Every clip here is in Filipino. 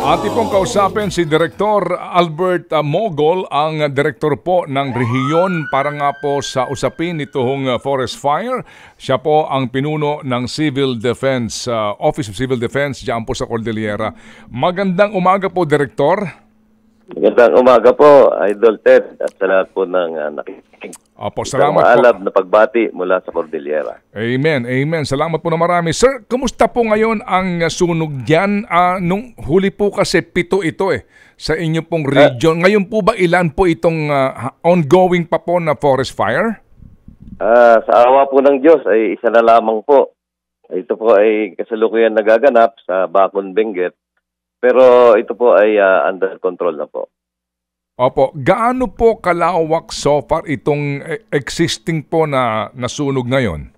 Ating pong kausapin si Direktor Albert Mogol, ang direktor po ng rehiyon para nga po sa usapin nitong forest fire. Siya po ang pinuno ng Civil Defense, Office of Civil Defense diyan po sa Cordillera. Magandang umaga po, Direktor. Magandang umaga po, Idol Ted, at sa lahat po ng nakikinig. Opo, salamat maalab po. na pagbati mula sa Cordillera. Amen, amen. Salamat po na marami. Sir, kumusta po ngayon ang sunog dyan? Nung huli po kasi 7 ito sa inyo pong region. Ngayon po ba ilan po itong ongoing pa po na forest fire? Sa awa po ng Diyos ay isa na lamang po. Ito po ay kasalukuyan nagaganap sa Bacon, Benguet. Pero ito po ay under control na po. Opo. Gaano po kalawak so far itong existing po na nasunog ngayon?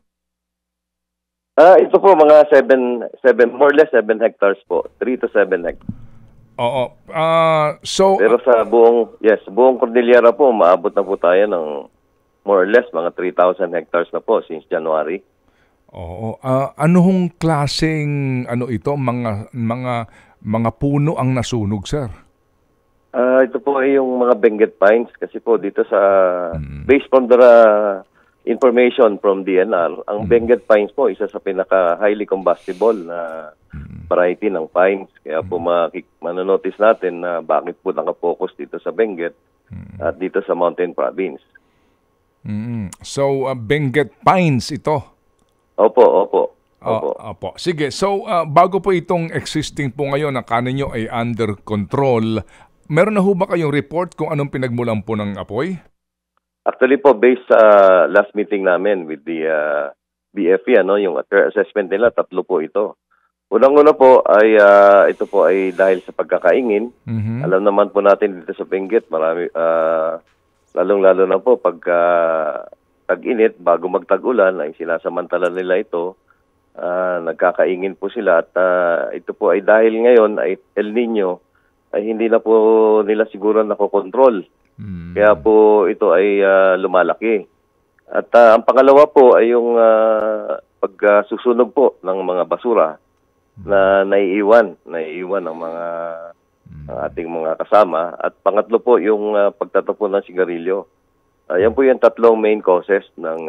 Ito po mga 7, more or less 7 hectares po. 3 to 7 hectares. Oo. Pero sa buong Cordillera po, maabot na po tayo ng more or less mga 3,000 hectares na po since January. Oo. Ano hong klaseng ito, mga puno ang nasunog, sir? Ito po ay yung mga Benguet pines kasi po dito sa based on the information from DNR, ang Benguet pines po isa sa pinaka highly combustible na variety ng pines. Kaya po manonotice natin na bakit po nakapokus dito sa Benguet at dito sa Mountain Province. So, Benguet pines ito? Opo. Opo. Sige, so bago po itong existing po ngayon na kaninyo ay under control, meron na ho ba kayong report kung anong pinagmulan po ng apoy? Actually po, based sa last meeting namin with the BFE, yung assessment nila, 3 po ito. Unang-una po ay ito po ay dahil sa pagkakaingin. Alam naman po natin dito sa Benguet, marami, lalong-lalo na po pagka tag-init, bago magtag-ulan, ay sinasamantala nila ito. Nagkakaingin po sila at ito po ay dahil ngayon ay El Nino ay hindi na po nila siguro nakokontrol. Kaya po ito ay lumalaki. At ang pangalawa po ay yung pagsusunog po ng mga basura na naiiwan ng mga ng ating mga kasama. At pangatlo po yung pagtatapon ng sigarilyo. Yan po yung 3 main causes ng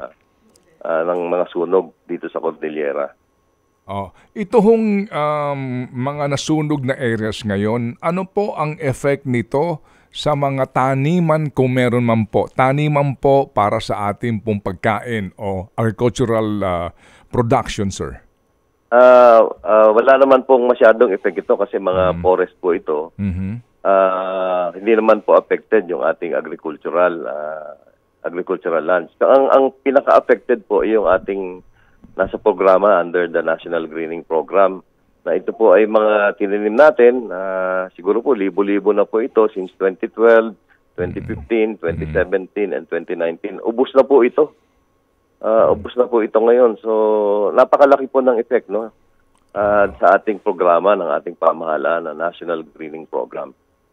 mga sunog dito sa Cordillera. Ito hong mga nasunog na areas ngayon, ano po ang effect nito sa mga taniman kung meron man po? Taniman po para sa ating pong pagkain o agricultural production, sir? Wala naman pong masyadong effect ito kasi mga forest po ito. Hindi naman po affected yung ating agricultural lands. Ang pinaka-affected po ay yung ating nasa programa under the National Greening Program na ito po ay mga tinanim natin. Siguro po libo-libo na po ito since 2012, 2015, 2017, and 2019. Ubus na po ito. Ubus na po ito ngayon. So, napakalaki po ng effect sa ating programa ng ating pamahalaan na National Greening Program.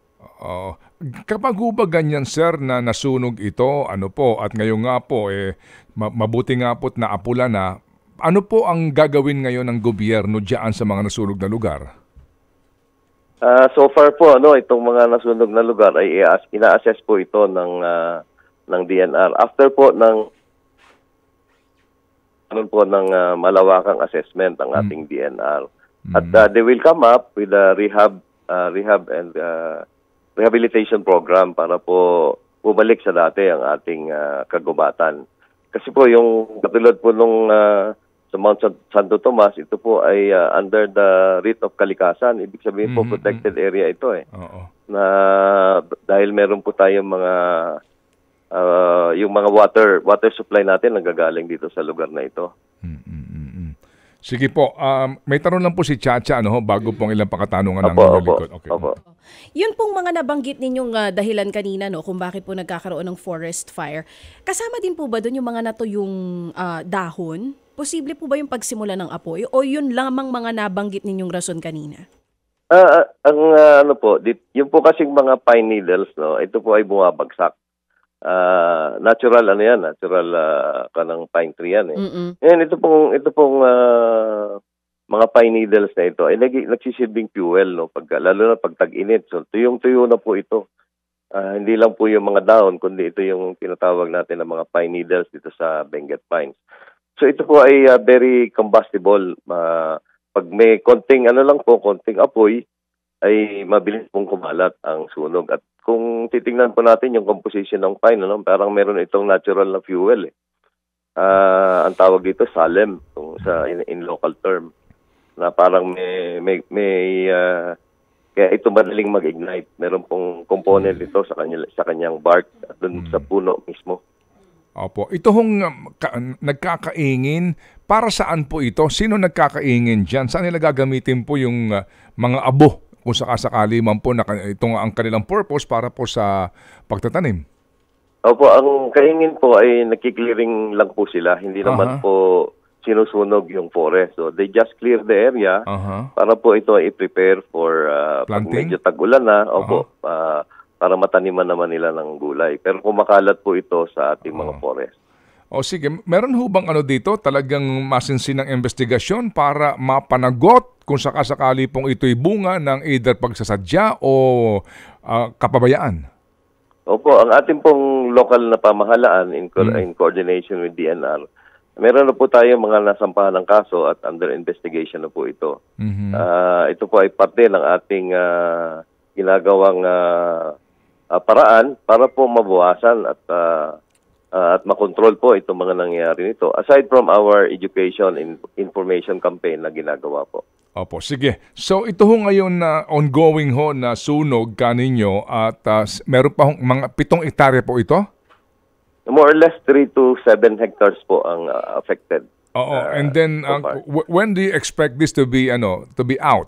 Kapag ba ganyan, sir, na nasunog ito, at ngayon nga po, mabuti nga po't naapula na, ano po ang gagawin ngayon ng gobyerno diyan sa mga nasunog na lugar? So far po, itong mga nasunog na lugar ay ina-assess po ito ng DNR. After po ng malawakang assessment ang ating DNR. At they will come up with a rehab and rehabilitation program para po bumalik sa dati ang ating kagubatan. Kasi po yung katulad po nung sa Mount Santo Tomas, ito po ay under the writ of kalikasan. Ibig sabihin po protected area ito na dahil meron po tayong mga yung mga water supply natin nanggagaling dito sa lugar na ito. Sige po, may tanong lang po si Chacha bago pong ilang pakatanungan ng likod. Okay. Yun pong mga nabanggit ninyong dahilan kanina kung bakit po nagkakaroon ng forest fire. Kasama din po ba doon yung mga natuyong dahon? Posible po ba yung pagsimula ng apoy o yun lamang mga nabanggit ninyong rason kanina? Yung po kasing mga pine needles, ito po ay bumabagsak. Natural natural kanang pine tree yan . Ngayon ito pong mga pine needles na ito ay nagsisilbing fuel, no, lalo na pag tag-init. So tuyong-tuyo na po ito. Hindi lang po yung mga dahon, kundi ito yung tinatawag natin na mga pine needles dito sa Benguet Pines. So ito po ay very combustible. Pag may konting konting apoy, ay mabilis pong kumalat ang sunog. At kung titingnan po natin yung composition ng pine, parang meron itong natural na fuel. Ang tawag dito salem in local term, na parang may kaya ito madaling mag-ignite. Meron pong component ito sa kanyang bark at dun sa puno mismo. Opo. Ito hong nagkakaingin, para saan po ito? Sino nagkakaingin dyan? Saan nila gagamitin po yung mga abo kung sakasakali man po na itong ang kanilang purpose para po sa pagtatanim? Opo, ang kaingin po ay nakiklearing lang po sila. Hindi naman po sinusunog yung forest. So they just clear the area para po ito ay i-prepare for pag medyo tag-ulan na. Opo, para mataniman naman nila ng gulay. Pero kumakalat po ito sa ating mga forest. O sige, meron ho bang dito talagang masinsinang investigasyon para mapanagot kung sakasakali pong ito'y bunga ng either pagsasadya o kapabayaan? Opo, ang ating pong local na pamahalaan in coordination with DNR, meron na po tayo mga nasampahan ng kaso at under investigation na po ito. Ito po ay parte ng ating ginagawang paraan para po mabawasan at makontrol po itong mga nangyayari nito. Aside from our education and information campaign na ginagawa po. Opo, sige. So ito ho ngayon na ongoing ho na sunog kaninyo at meron pa hong mga 7 hektarya po ito? More or less 3 to 7 hectares po ang affected. Oo, and then when do you expect this to be out?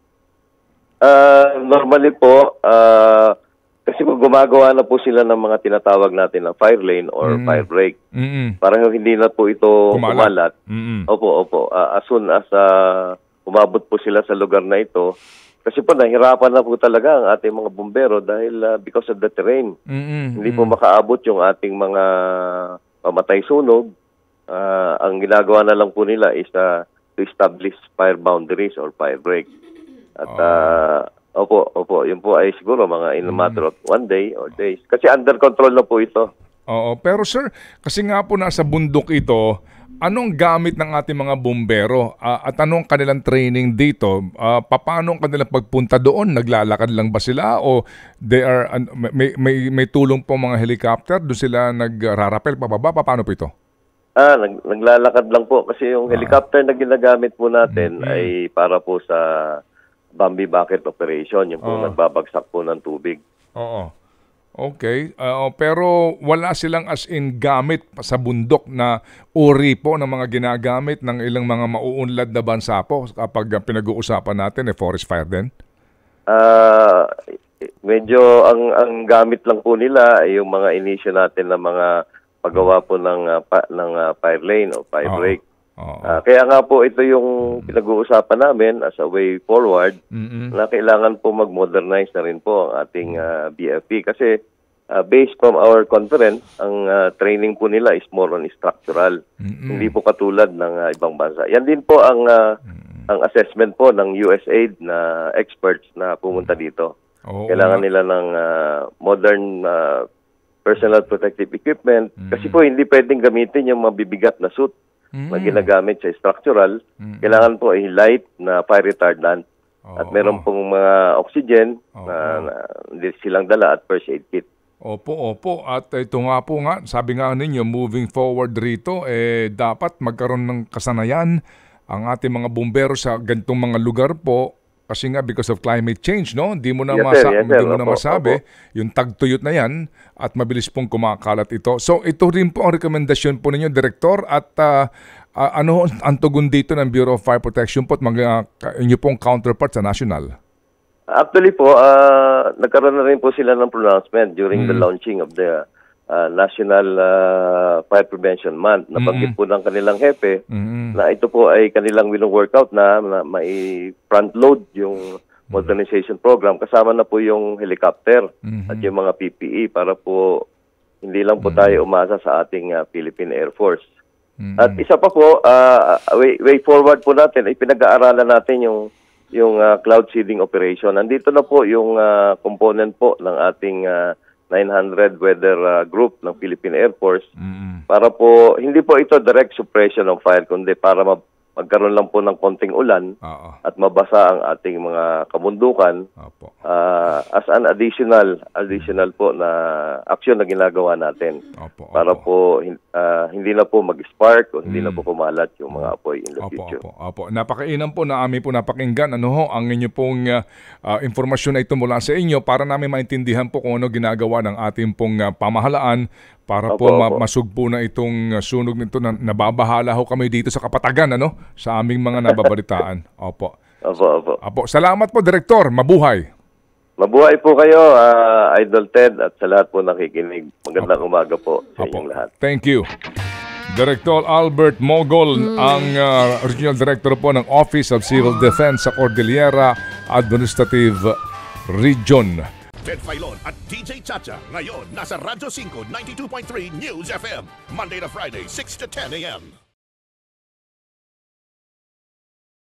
Normally po, kasi kung gumagawa na po sila ng mga tinatawag natin na fire lane or fire break, parang hindi na po ito kumalat. Opo. As soon as umabot po sila sa lugar na ito, kasi po nahirapan na po talaga ang ating mga bumbero dahil because of the terrain. Hindi po makaabot yung ating mga pamatay sunog. Ang ginagawa na lang po nila is to establish fire boundaries or fire break. At opo, yun po ay siguro mga in a matter of 1 day or days. Kasi under control na po ito. Oo, pero sir, kasi nga po nasa bundok ito, anong gamit ng ating mga bumbero at anong kanilang training dito? Paano ang kanilang pagpunta doon? Naglalakad lang ba sila o they are may tulong po mga helicopter? Doon sila nagrarapel pababa? Paano po ito? Naglalakad lang po kasi yung helicopter na ginagamit po natin ay para po sa Bambi Bucket Operation, yung po nagbabagsak po ng tubig. Oo. Okay. Pero wala silang as in gamit sa bundok na uri po ng mga ginagamit ng ilang mga mauunlad na bansa po kapag pinag-uusapan natin forest fire din? Medyo ang gamit lang po nila ay yung mga inisyo natin na mga paggawa po ng fire lane o fire break. Kaya nga po ito yung pinag-uusapan namin as a way forward na kailangan po mag-modernize na rin po ang ating BFP kasi based from our conference, ang training po nila is more on structural. Hindi po katulad ng ibang bansa. Yan din po ang assessment po ng USAID na experts na pumunta dito. Kailangan nila ng modern personal protective equipment kasi po hindi pwedeng gamitin yung mabibigat na suit na ginagamit sa structural. Kailangan po ay light na fire retardant at meron pong mga oxygen na hindi silang dala at first aid kit. Opo. At ito nga po sabi nga ninyo, moving forward rito, dapat magkaroon ng kasanayan ang ating mga bumbero sa ganitong mga lugar po. Kasi nga because of climate change, no? Hindi mo na masabi, yung tagtuyot na yan at mabilis pong kumakalat ito. So ito rin po ang rekomendasyon po ninyo, Direktor, at ano ang tugon dito ng Bureau of Fire Protection po at mga inyo pong counterpart sa national? Actually po, nagkaroon na rin po sila ng pronouncement during the launching of the National Fire Prevention Month. Nabanggit po ng kanilang hepe na ito po ay kanilang wino-workout na may front-load yung modernization program. Kasama na po yung helicopter at yung mga PPE para po hindi lang po tayo umasa sa ating Philippine Air Force. At isa pa po, way forward po natin, ay pinag-aaralan natin yung cloud seeding operation. Nandito na po yung component po ng ating 900 weather group ng Philippine Air Force para po, hindi po ito direct suppression of fire, kundi para magkaroon lang po ng konting ulan at mabasa ang ating mga kabundukan as an additional po na aksyon na ginagawa natin para po hindi na po mag-spark o hindi na po kumalat yung mga apoy in the future. Napakainam po na amin po napakinggan ang inyo pong informasyon na ito mula sa inyo para namin maintindihan po kung ano ginagawa ng ating pong pamahalaan para po masugpo na itong sunog nito na nababahala ho kami dito sa Kapatagan, sa aming mga nababalitaan. Opo. Salamat po, Direktor. Mabuhay. Mabuhay po kayo, Idol Ted, at sa lahat po nakikinig. Magandang umaga po sa inyong lahat. Thank you. Director Albert Mogol, ang Regional Director po ng Office of Civil Defense sa Cordillera Administrative Region. Ted Filon at DJ Chacha ngayon nasa Radyo 5 92.3 News FM Monday to Friday 6 to 10 a.m.